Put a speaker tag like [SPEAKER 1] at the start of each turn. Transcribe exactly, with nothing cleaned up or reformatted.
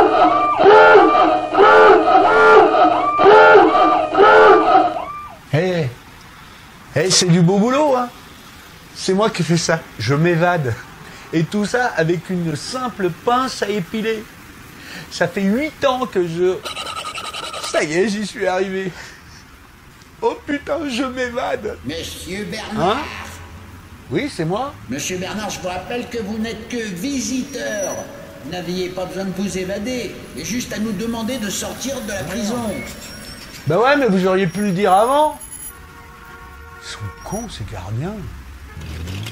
[SPEAKER 1] Eh, hey, c'est du beau boulot, hein. C'est moi qui fais ça. Je m'évade. Et tout ça avec une simple pince à épiler. Ça fait huit ans que je... Ça y est, j'y suis arrivé. Oh putain, je m'évade.
[SPEAKER 2] Monsieur Bernard.
[SPEAKER 1] Hein? Oui, c'est moi.
[SPEAKER 2] Monsieur Bernard, je vous rappelle que vous n'êtes que visiteur. Vous n'aviez pas besoin de vous évader, mais juste à nous demander de sortir de la prison.
[SPEAKER 1] Bah ouais, mais vous auriez pu le dire avant. Ils sont cons, ces gardiens.